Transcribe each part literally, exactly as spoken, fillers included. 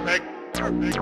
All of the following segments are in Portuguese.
Perfect. Perfect.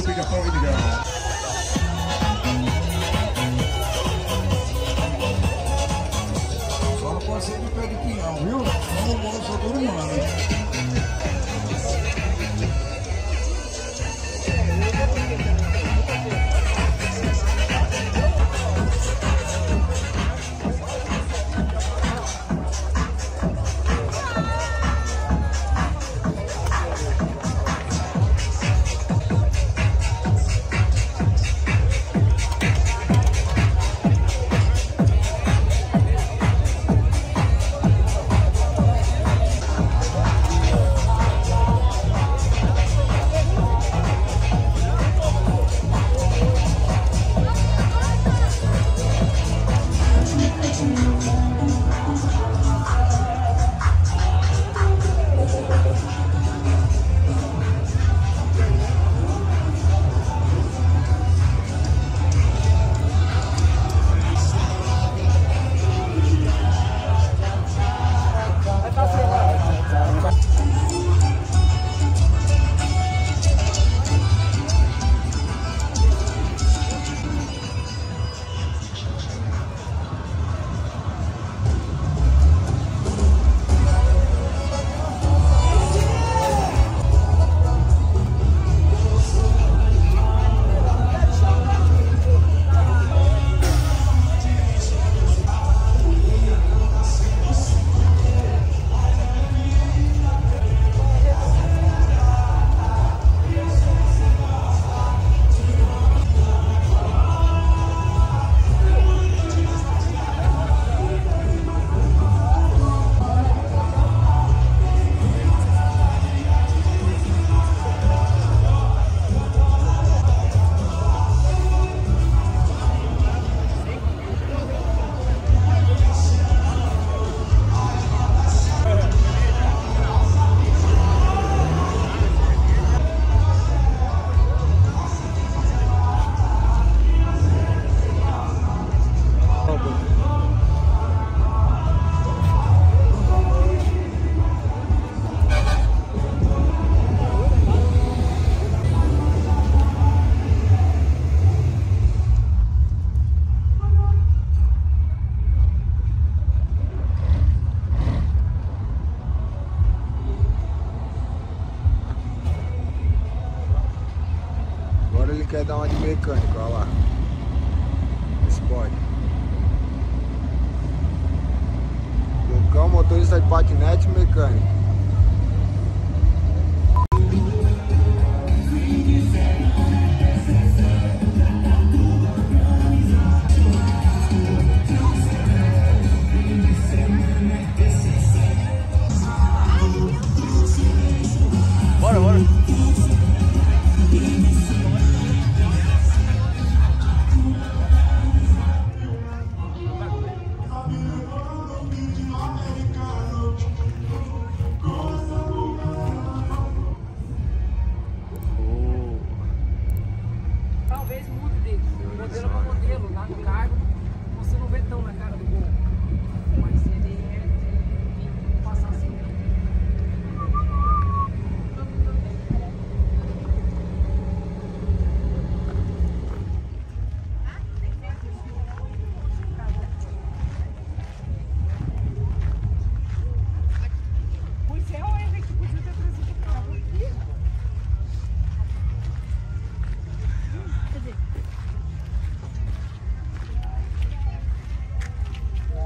bigger party to go. Só não pode ser de pé de pinhão, viu? Não vou só todo mundo. Ele quer dar uma de mecânico, olha lá. Esse pode. Lucão, motorista de patinete mecânico. Bora, bora. Talvez mude de modelo para modelo, lá no cargo você não vê tão na cara do gol, mas ele é passa assim. Pois é, olha que podia ter trazido o carro aqui. Cadê?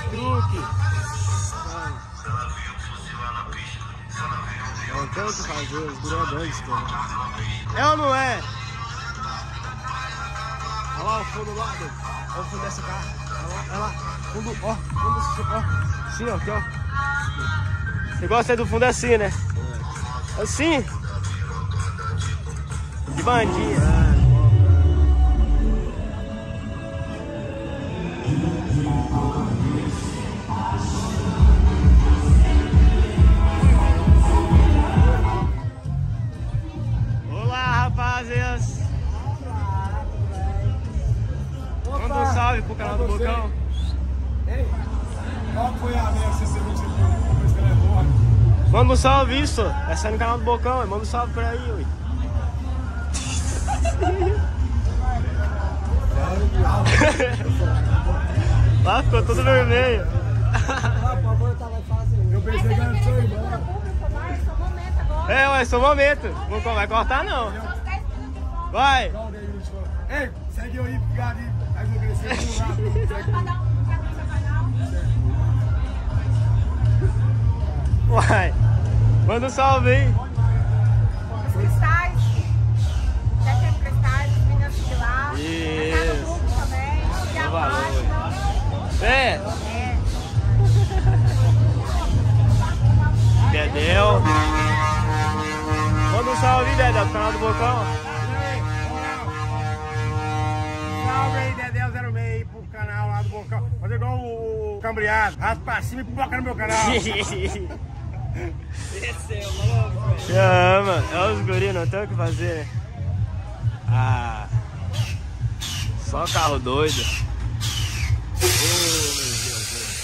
truque. Não tem o que fazer, os grandões tem. É ou não é? Olha lá o fundo lá, Deus. Olha o fundo dessa carro. Olha lá, olha lá. Fundo, ó. Fundo, ó. Assim, ó. Aqui, ó. Você gosta do fundo assim, né? Assim. De bandinha. Rapazias, manda um salve pro canal do Bocão. Ei, qual foi a minha C C vinte e dois que ela é boa? Manda um salve, isso. Essa é no canal do Bocão, manda um salve por aí, ui. Lá ficou tudo vermelho. Eu pensei que era sua irmã. É, ué, seu momento. Não vai cortar, não. Vai. Ei, segue eu aí, obrigado aí. Faz eu crescer do lado. Vai. Manda um salve aí. Os cristais. Já tem cristais, os meninos de lá. Isso. Tá no grupo também. E a página. É. É. Dedéu. Manda um salve aí, Dedéu, do canal do Bocão. Salve aí, Dedéu zero seis aí pro canal lá do Bocão. Fazer igual o, o cambriado. Raspa pra cima e pipoca no meu canal. Chama, é os guri, não tem o que fazer, né? Ah, só carro doido. Oh, meu Deus.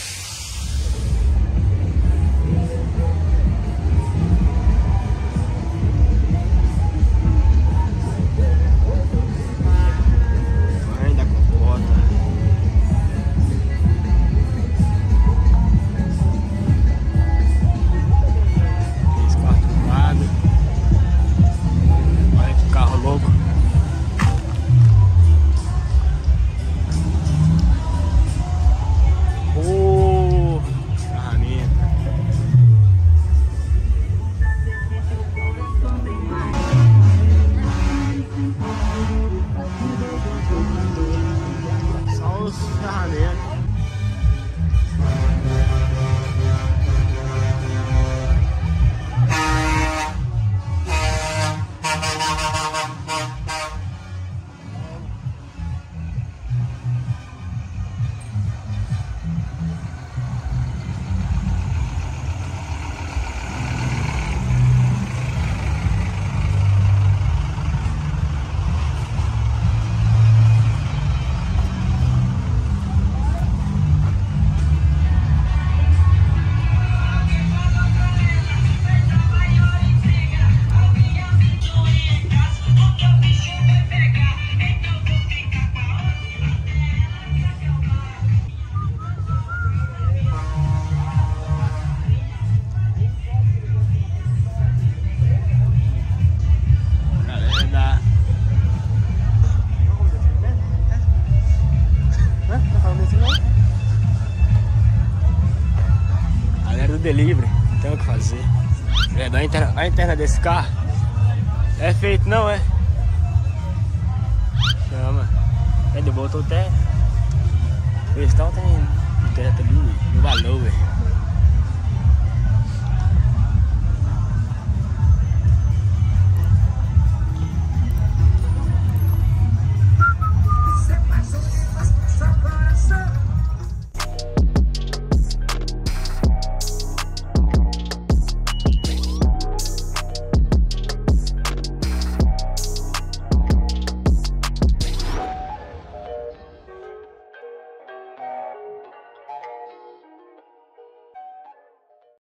Mãe da compota. Olha que carro louco. Oh, ferramenta. Só os ferramentas. Galera do delivery, não tem o que fazer. É, da interna, a interna desse carro é feito, não é? Chama. Ele botou até. Eles estão tem direto ali no valor, velho.